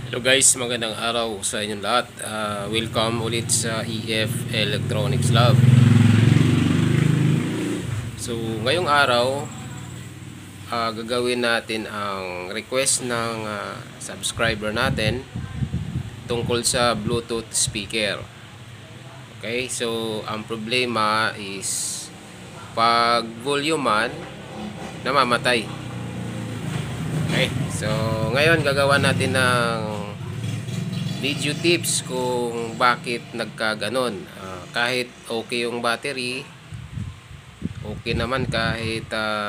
Hello guys, magandang araw sa inyong lahat. Welcome ulit sa EF Electronics Lab. So, ngayong araw, gagawin natin ang request ng subscriber natin tungkol sa Bluetooth speaker. Okay, so ang problema is pag volume-an, namamatay. Okay, so ngayon gagawa natin ng video tips kung bakit nagkaganon. Kahit okay yung battery, okay naman kahit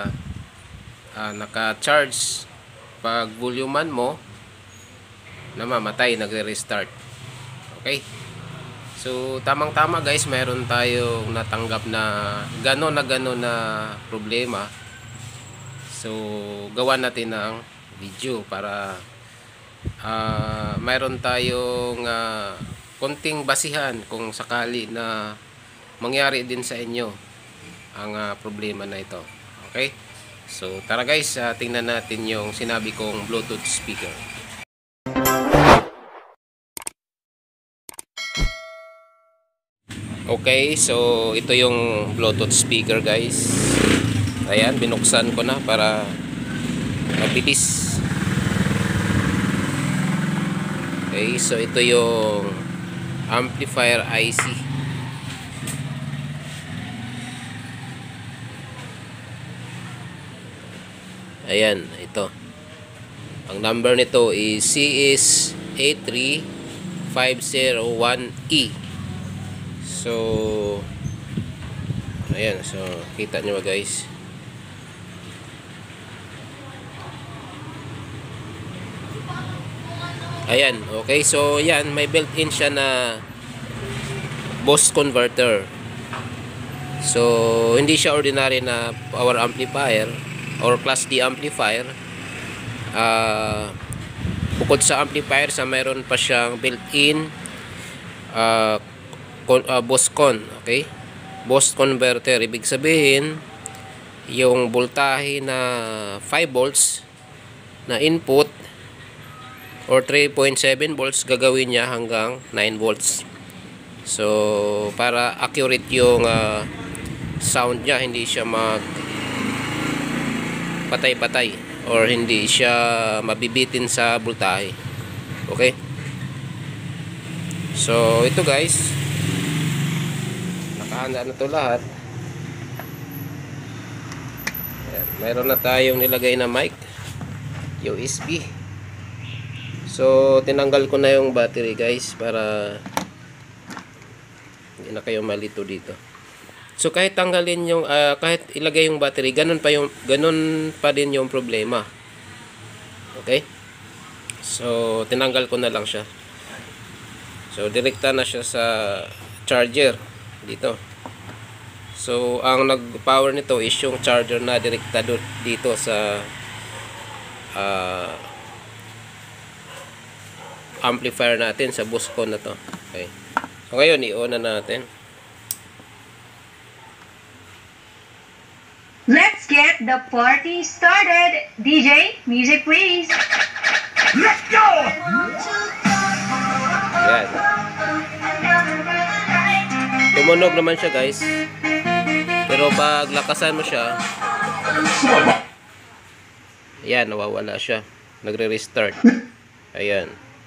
naka-charge, pag volume-an mo, namamatay, nagre-restart. Okay, so tamang-tama guys, meron tayong natanggap na ganon na problema. So gawa natin ng video para mayroon tayong konting basihan kung sakali na mangyari din sa inyo ang problema na ito. Okay, so tara guys, tingnan natin yung sinabi kong Bluetooth speaker. Okay, so ito yung Bluetooth speaker guys. Ayan, binuksan ko na para mabilis. Okay, so ito yung amplifier IC. Ayan, ito. Ang number nito is CS83501E. So, ayan, so kita nyo ba guys? Ayan, okay, so yan, may built-in siya na boost converter. So, hindi siya ordinary na power amplifier or class D amplifier. Bukod sa amplifier, mayroon pa siyang built-in boost okay? Boost converter, ibig sabihin, yung voltahe na 5 volts na input or 3.7 volts gagawin niya hanggang 9 volts. So para accurate yung sound niya, hindi siya mag patay-patay or hindi siya mabibitin sa voltahe. Okay, so ito guys, nakahanda na to lahat. Ayan, meron na tayong nilagay na mic, USB. So, tinanggal ko na yung battery guys para hindi na kayo malito dito. So, kahit tanggalin yung kahit ilagay yung battery, ganun pa din yung problema. Okay? So, tinanggal ko na lang siya. So, direkta na siya sa charger dito. So, ang nag-power nito is yung charger na direkta dito sa amplifier natin sa boost con na to. Okay. So ngayon i-on na natin. Let's get the party started. DJ, music please. Let's go! Yan. Tumunog naman siya guys. Pero pag lakasan mo siya, yan, nawawala siya. Nagre-restart. Ayan.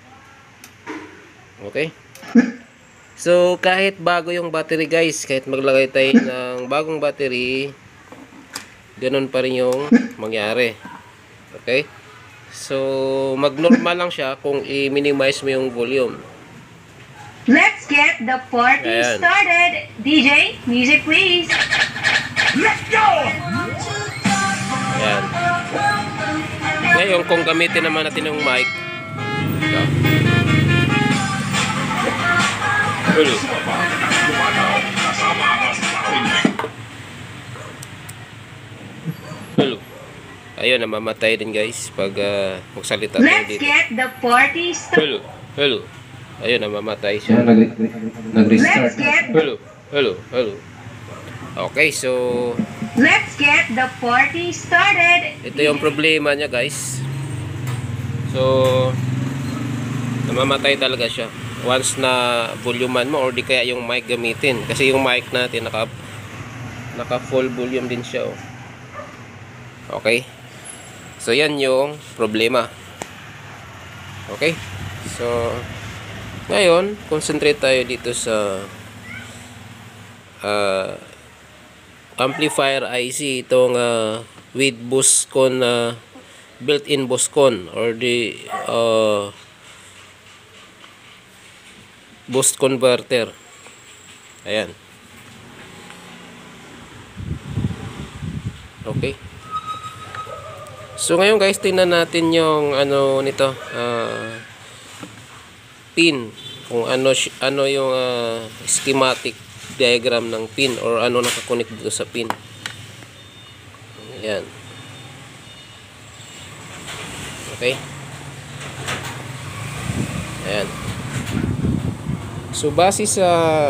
Okay, so kahit bago yung battery guys, kahit maglagay tayo ng bagong battery, ganun pa rin yung mangyari. Okay, so mag-normal lang siya kung i-minimize mo yung volume. Let's get the party Ayan. started. DJ, music please. Let's go! Ayan. Ngayon kung gamitin naman natin yung mic, ito. Hello. Ayun, namamatay din guys pag magsalita tayo Let's dito. get the party started. Hello. Ayun, namamatay siya. Let's get Hello. Okay, so Let's get the party started. ito yung problema niya guys. So Namamatay talaga siya once na volumean mo or di kaya yung mic gamitin, kasi yung mic natin naka full volume din siya, oh. Okay, so yan yung problema. Okay, so ngayon concentrate tayo dito sa amplifier IC, itong with Boscon built-in Boscon or the boost converter. Ayan. Okay. So ngayon guys, tingnan natin yung ano nito, pin, kung ano yung schematic diagram ng pin or ano nakakonect dito sa pin. Ayan. Okay. Ayan. So base sa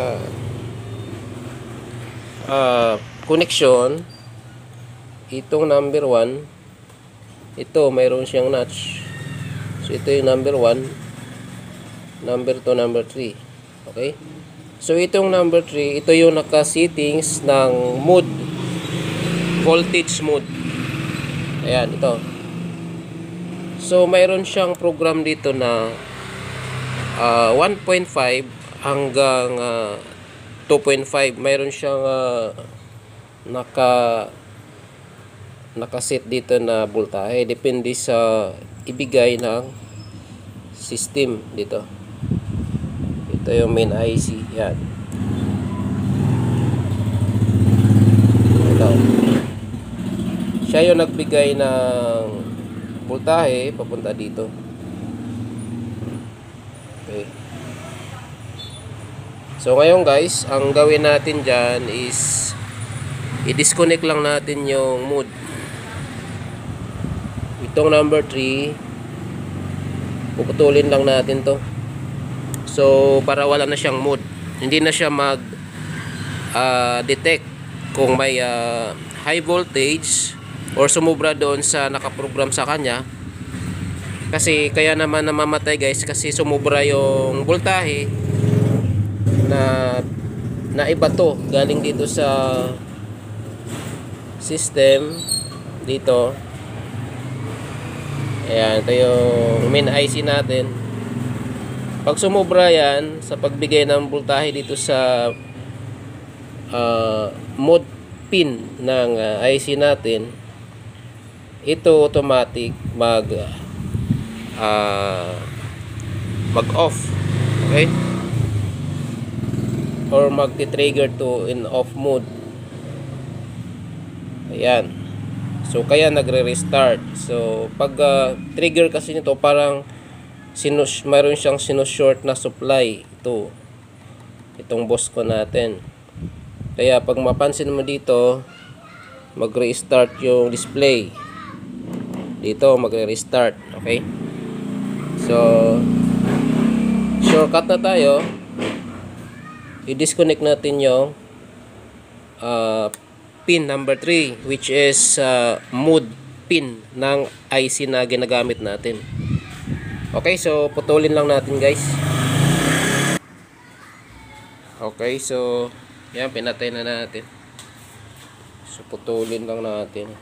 connection, itong number 1, ito mayroon siyang notch. So ito yung number 1, number 2, number 3. Okay? So itong number 3, ito yung naka-settings ng mode, voltage mode. Ayan, ito. So mayroon siyang program dito na 1.5 hanggang 2.5. Mayroon siyang nakaset dito na voltahe, depende sa ibigay ng system dito. Ito yung main IC. Yan. Ito. Siya yung nagbigay ng voltahe papunta dito. Okay. So ngayon guys, ang gawin natin dyan is i-disconnect lang natin yung mode. Itong number 3, puputulin lang natin to. So para wala na siyang mode, hindi na siya mag detect kung may high voltage or sumubra doon sa nakaprogram sa kanya. Kasi kaya naman namamatay guys, kasi sumubra yung voltahe na iba to, galing dito sa system dito. Ayan, ito yung main IC natin. Pag sumubra yan sa pagbigay ng voltahe dito sa mode pin ng IC natin, ito automatic mag-off. Okay? Or magti-trigger to in off mode. Ayan. So kaya nagre-restart. So pag trigger kasi nito, parang mayroon siyang short na supply. Itong Boscon natin. Kaya pag mapansin mo dito, magre-restart yung display. Dito magre-restart. Okay? So shortcut na tayo. I-disconnect natin yung pin number 3, which is mode pin ng IC na ginagamit natin. Okay, so putulin lang natin guys. Okay, so yan, pinatay na natin. So putulin lang natin.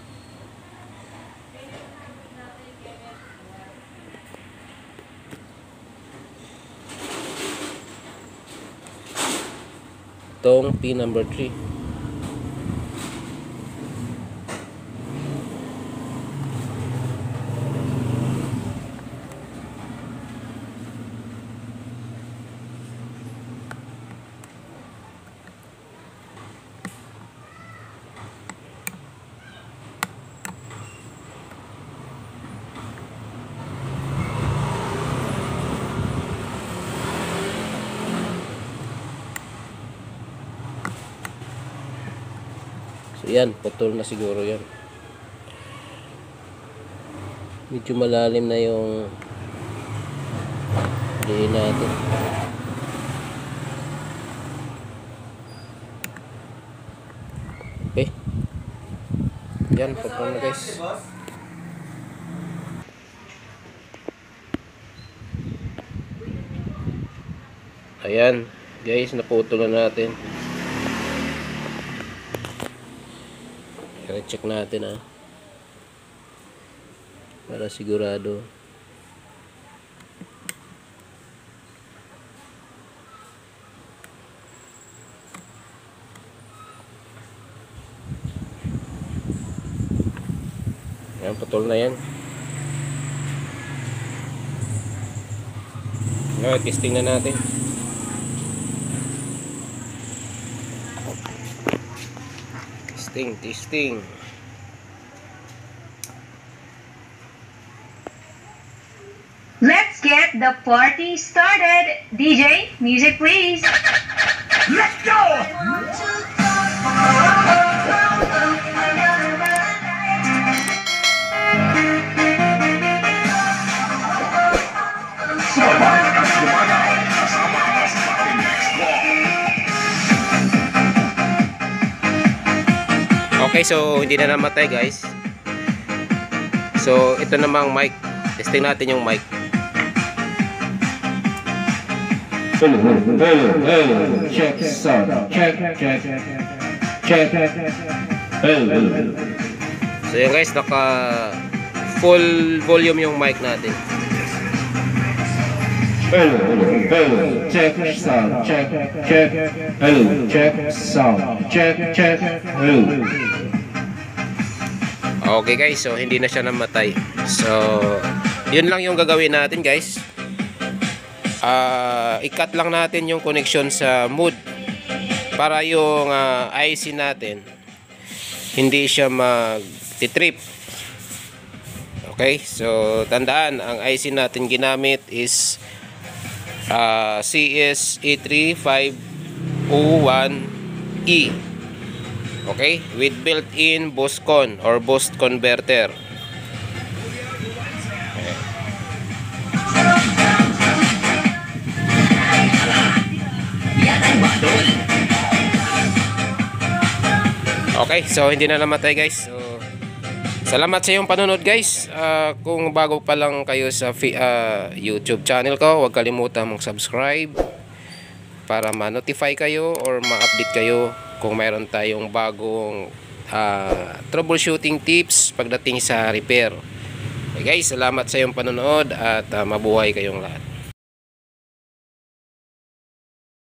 Itong pin number 3. So yan, putol na siguro yan. Medyo malalim na yung diin natin. Okay. Yan, putol na guys. Ayan, guys, naputol na natin. I-check natin para sigurado. Ayan, putol na yan. Ngayon, testing na natin. Testing. Let's get the party started. DJ, music please. Let's go! Okay, so hindi na namatay, guys. So ito namang mic. Testing natin yung mic. Check sound. Check. So yun, guys, naka full volume yung mic natin. Check sound. Check sound. Check. Okay, guys, so hindi na siya namatay. So yun lang yung gagawin natin, guys. I-cut lang natin yung connection sa mood para yung IC natin hindi siya mag-trip. Okay, so tandaan, ang IC natin ginamit is CS-E3501E. Okay, with built-in Boscon or boost converter. Okay, so hindi na namatay, guys. So salamat sa iyong panonood, guys. Kung bago pa lang kayo sa YouTube channel ko, huwag kalimutan mong subscribe para ma-notify kayo or ma-update kayo kung mayroon tayong bagong troubleshooting tips pagdating sa repair. Okay, guys, salamat sa iyong panonood at mabuhay kayong lahat.